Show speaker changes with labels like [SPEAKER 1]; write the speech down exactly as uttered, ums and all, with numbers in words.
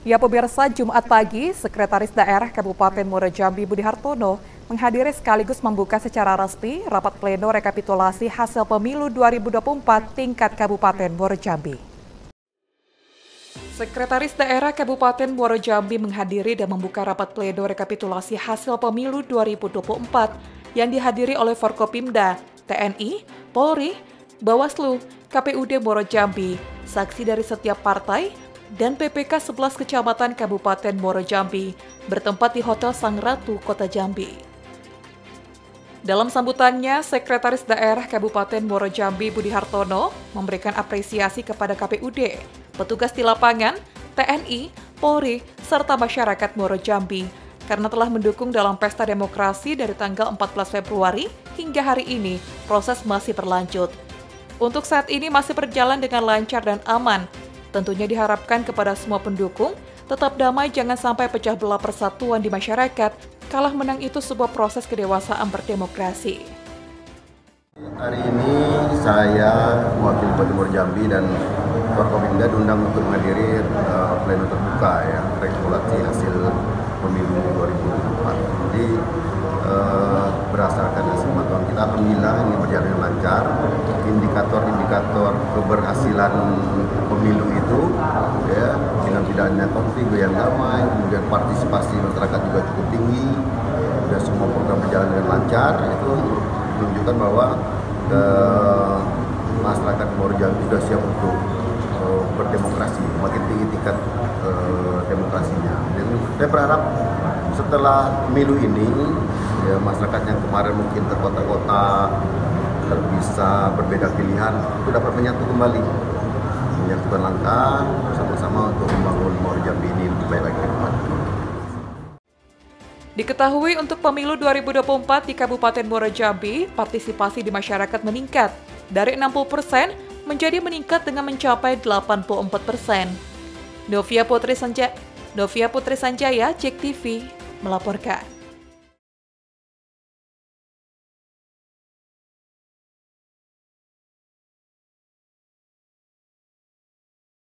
[SPEAKER 1] Ya pemirsa, Jumat pagi, Sekretaris Daerah Kabupaten Muara Jambi Budi Hartono menghadiri sekaligus membuka secara resmi rapat pleno rekapitulasi hasil pemilu dua ribu dua puluh empat tingkat Kabupaten Muara Jambi. Sekretaris Daerah Kabupaten Muara Jambi menghadiri dan membuka rapat pleno rekapitulasi hasil pemilu dua ribu dua puluh empat yang dihadiri oleh Forkopimda, T N I, Polri, Bawaslu, K P U D Muara Jambi, saksi dari setiap partai, dan P P K sebelas Kecamatan Kabupaten Muara Jambi bertempat di Hotel Sang Ratu, Kota Jambi. Dalam sambutannya, Sekretaris Daerah Kabupaten Muara Jambi Budi Hartono memberikan apresiasi kepada K P U D, petugas di lapangan, T N I, Polri, serta masyarakat Muara Jambi karena telah mendukung dalam pesta demokrasi dari tanggal empat belas Februari hingga hari ini proses masih berlanjut. Untuk saat ini masih berjalan dengan lancar dan aman. Tentunya diharapkan kepada semua pendukung tetap damai, jangan sampai pecah belah persatuan di masyarakat. Kalah menang itu sebuah proses kedewasaan berdemokrasi.
[SPEAKER 2] Hari ini saya mewakili Bupati Muara Jambi dan Forkopimda diundang untuk menghadiri uh, pleno terbuka ya rekapitulasi hasil pemilu dua ribu dua puluh empat. Jadi uh, berdasarkan hasil pantauan kita, alhamdulillah ini berjalan dengan lancar. Indikator-indikator keberhasilan pemilu itu ya dengan tidak adanya konflik yang damai, kemudian partisipasi masyarakat juga cukup tinggi, dan semua program berjalan dengan lancar, itu menunjukkan bahwa eh, masyarakat Muara Jambi sudah siap untuk eh, berdemokrasi, makin tinggi tingkat eh, demokrasinya. Dan saya berharap setelah pemilu ini ya, masyarakat yang kemarin mungkin terkotak-kotak, bisa berbeda pilihan, itu dapat menyatu kembali, menyatukan langkah bersama-sama untuk membangun Muara Jambi ini lebih baik lagi ke depan.
[SPEAKER 1] Diketahui untuk pemilu dua ribu dua puluh empat di Kabupaten Muara Jambi, partisipasi di masyarakat meningkat dari enam puluh persen menjadi meningkat dengan mencapai delapan puluh empat persen. Novia Putri Sanjaya, Novia Putri Sanjaya, J E K T V, melaporkan.